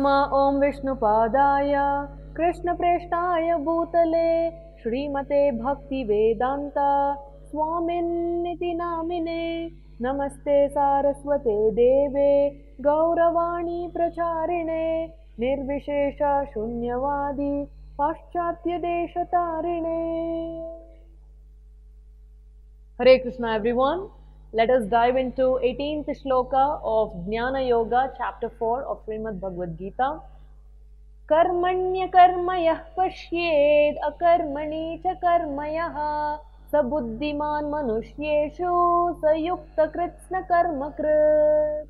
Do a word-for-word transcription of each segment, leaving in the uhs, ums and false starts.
नमः ओम विष्णुपादाय कृष्णप्रेष्ठाय भूतले श्रीमते भक्तिवेदांता स्वामिन्निति नामिने नमस्ते सारस्वते देवे गौरवाणी प्रचारिणे निर्विशेष शून्यवादी पाश्चात्य देशतारिणे। Hare Krishna everyone. Let us dive into eighteenth shloka of Jnana Yoga, chapter four of Srimad Bhagavad Gita. Karmanya karmayah pashyed akarmani cha karmayah sabuddhiman manushyeshu sayukta kritsna karmakrit.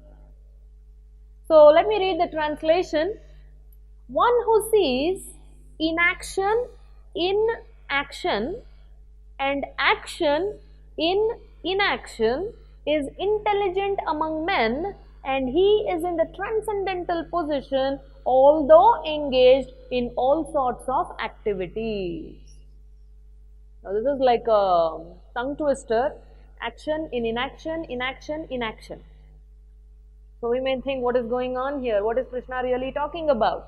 So let me read the translation. One who sees inaction in action and action in inaction is intelligent among men, and he is in the transcendental position although engaged in all sorts of activities. Now this is like a tongue twister. Action in inaction, inaction, inaction. So we may think, what is going on here? What is Krishna really talking about?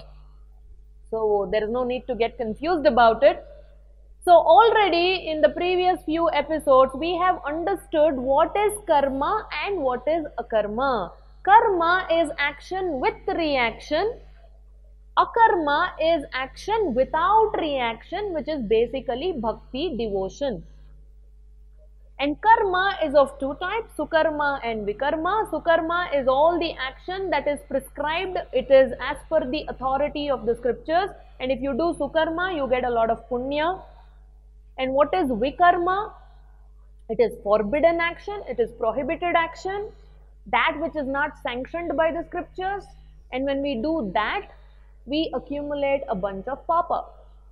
So there is no need to get confused about it. So already in the previous few episodes, we have understood what is karma and what is akarma. Karma is action with reaction. Akarma is action without reaction, which is basically bhakti, devotion. And karma is of two types, sukarma and vikarma. Sukarma is all the action that is prescribed. It is as per the authority of the scriptures. And if you do sukarma, you get a lot of punya. And what is vikarma? It is forbidden action, it is prohibited action, that which is not sanctioned by the scriptures. And when we do that, we accumulate a bunch of papa.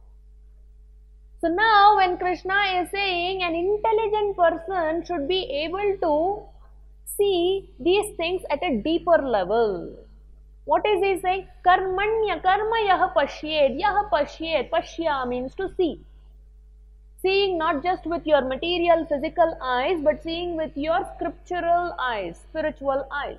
So now when Krishna is saying an intelligent person should be able to see these things at a deeper level. What is he saying? Karmanya karma yah pashyed. Yah pashyed. Pashya means to see. Seeing not just with your material physical eyes, but seeing with your scriptural eyes, spiritual eyes.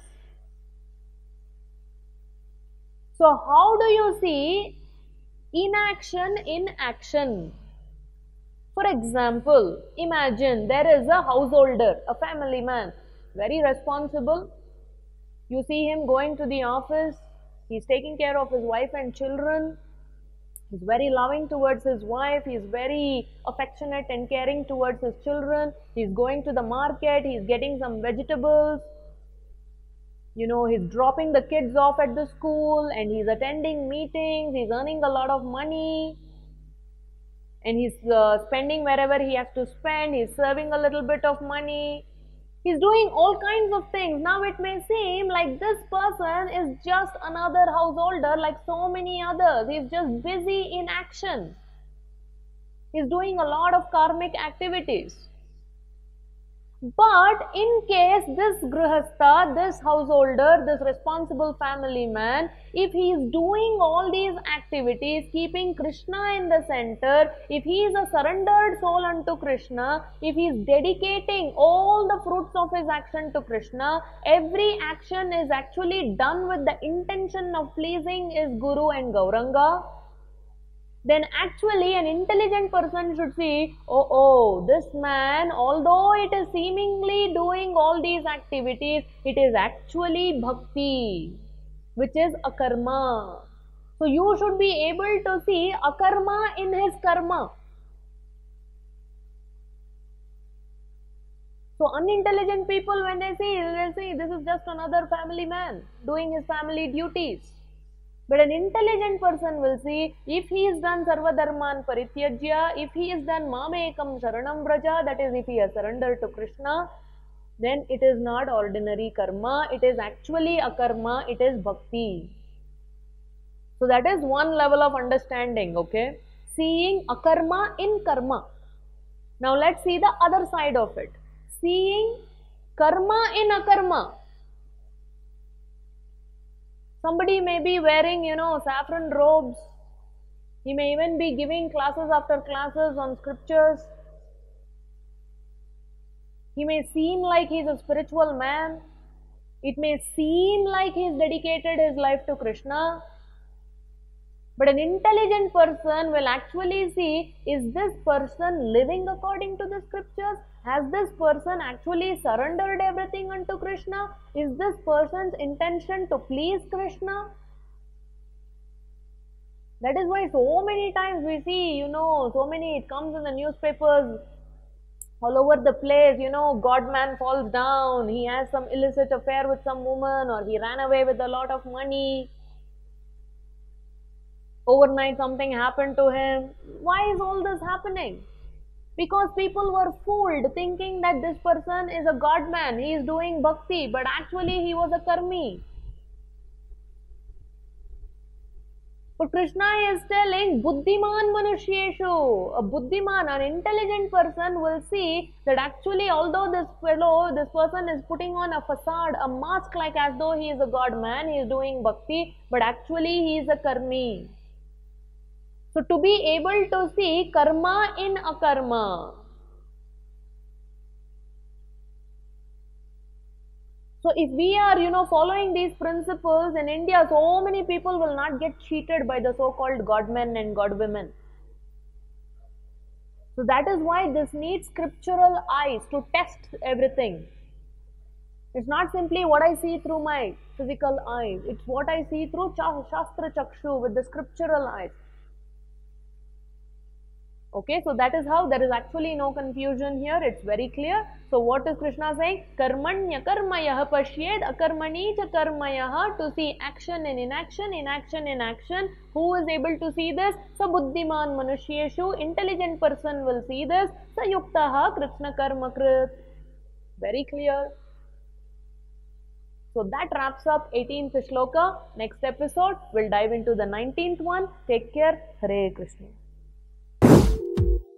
So how do you see inaction in action? For example, imagine there is a householder, a family man, very responsible. You see him going to the office, he's taking care of his wife and children. He's very loving towards his wife, he's very affectionate and caring towards his children. He's going to the market, he's getting some vegetables. You know, he's dropping the kids off at the school and he's attending meetings, he's earning a lot of money. And he's uh, spending wherever he has to spend, he's serving a little bit of money. He's doing all kinds of things. Now it may seem like this person is just another householder like so many others. He's just busy in action. He's doing a lot of karmic activities. But in case this grihastha, this householder, this responsible family man, if he is doing all these activities, keeping Krishna in the center, if he is a surrendered soul unto Krishna, if he is dedicating all the fruits of his action to Krishna, every action is actually done with the intention of pleasing his Guru and Gauranga, then actually an intelligent person should see, oh, oh, this man, although it is seemingly doing all these activities, it is actually bhakti, which is akarma. So you should be able to see akarma in his karma. So unintelligent people, when they see, they say, this is just another family man doing his family duties. But an intelligent person will see, if he is done sarva dharman parityajya, if he is done mamekam sharanam vraja, that is if he has surrendered to Krishna, then it is not ordinary karma, it is actually akarma, it is bhakti. So that is one level of understanding, okay? Seeing akarma in karma. Now let's see the other side of it. Seeing karma in akarma. Somebody may be wearing, you know, saffron robes. He may even be giving classes after classes on scriptures. He may seem like he is a spiritual man. It may seem like he has dedicated his life to Krishna. But an intelligent person will actually see, is this person living according to the scriptures? Has this person actually surrendered everything unto Krishna? Is this person's intention to please Krishna? That is why so many times we see, you know, so many, it comes in the newspapers all over the place, you know, God man falls down, he has some illicit affair with some woman, or he ran away with a lot of money. Overnight something happened to him. Why is all this happening? Because people were fooled thinking that this person is a God man, he is doing bhakti, but actually he was a karmi. But Krishna is telling buddhiman manushyeshu. A buddhiman, an intelligent person will see that actually although this fellow, this person is putting on a facade, a mask like as though he is a God man, he is doing bhakti, but actually he is a karmi. So to be able to see karma in akarma. So if we are, you know, following these principles in India, so many people will not get cheated by the so-called godmen and godwomen. So that is why this needs scriptural eyes to test everything. It's not simply what I see through my physical eyes. It's what I see through Shastra Chakshu with the scriptural eyes. Okay, so that is how there is actually no confusion here. It's very clear. So what is Krishna saying? Karmanya karmayah pashyed akarmani cha karmayah, to see action and inaction, inaction and action. Who is able to see this? Sa buddhiman manushyeshu, intelligent person will see this. Sa yuktaha krishna karma krit. Very clear. So that wraps up eighteenth shloka. Next episode, we'll dive into the nineteenth one. Take care. Hare Krishna.